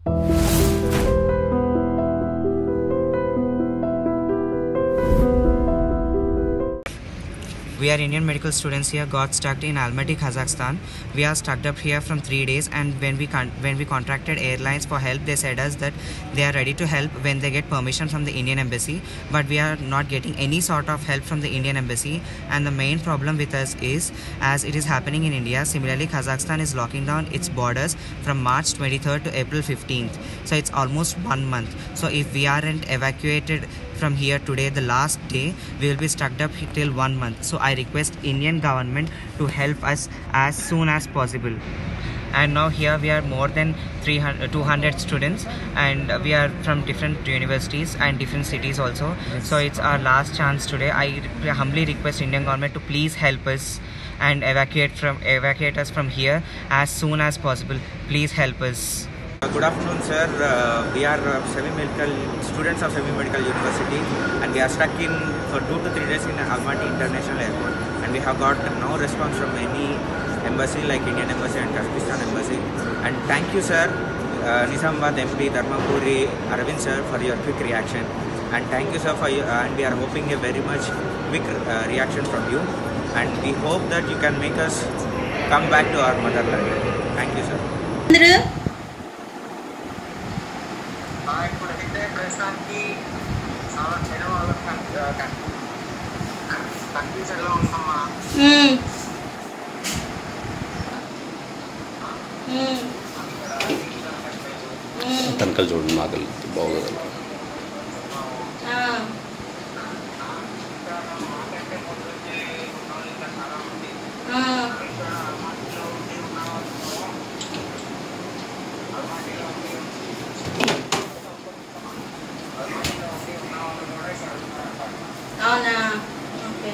We are Indian medical students here, got stuck in Almaty, Kazakhstan. We are stuck up here from 3 days, and when we contracted airlines for help, they said us that they are ready to help when they get permission from the Indian embassy, but we are not getting any sort of help from the Indian embassy. And the main problem with us is, as it is happening in India, similarly Kazakhstan is locking down its borders from March 23rd to April 15th. So it's almost 1 month. So if we aren't evacuated from here today, the last day, we will be stuck up till 1 month. So I request Indian government to help us as soon as possible. And now here we are more than 200 students, and we are from different universities and different cities also. Yes. So it's our last chance today. I humbly request Indian government to please help us and evacuate us from here as soon as possible. Please help us. Good afternoon, sir. We are semi-medical students of semi-medical university, and we are stuck in for 2 to 3 days in Almaty International Airport, and we have got no response from any embassy like Indian embassy and Kazakhstan embassy. And thank you, sir, Nizamabad MP, Dharmapuri, Arvind sir, for your quick reaction. And thank you, sir, for you. And we are hoping a very much quick reaction from you. And we hope that you can make us come back to our motherland. Thank you, sir. Andhra. Tanakal చూడండి మాకల్ బాగుంది అవునా okay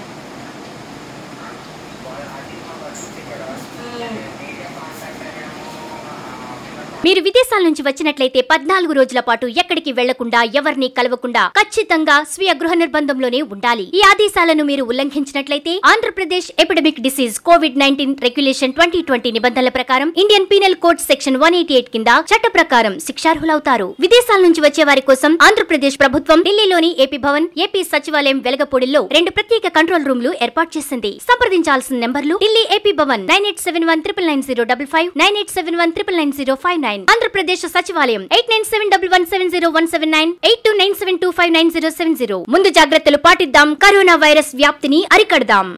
మీరు విదేశాల నుంచి వచ్చినట్లయితే 14 రోజుల పాటు ఎక్కడికి వెళ్లకుండా ఎవరిని కలవకుండా ఖచ్చితంగా స్వీయ గృహ నిర్బంధంలోనే ఉండాలి. ఈ ఆదేశాలను మీరు ఉల్లంఘించినట్లయితే ఆంధ్రప్రదేశ్ ఎపిడమిక్ డిసీజ్ కోవిడ్-19 రెగ్యులేషన్ 2020 నిబంధనల ప్రకారం ఇండియన్ పీనల్ కోడ్ సెక్షన్ 188 కింద చట్ట ప్రకారం శిక్షార్హులవుతారు. విదేశాల నుంచి వచ్చే వారి కోసం ఆంధ్రప్రదేశ్ ప్రభుత్వం ఢిల్లీలోని ఏపీ భవన్, ఏపీ సచివాలయం వెలగపూడిలో 2 ప్రత్యేక కంట్రోల్ రూమ్లు ఏర్పాటు చేసింది. సంప్రదించాల్సిన నెంబర్లు ఢిల్లీ ఏపీ భవన్ 9871999055, 9871999059, ఆంధ్రప్రదేశ్ సచివాలయం 8971170179, 8297259070. ముందు జాగ్రత్తలు పాటిద్దాం, కరోనా వైరస్ వ్యాప్తిని అరికడదాం.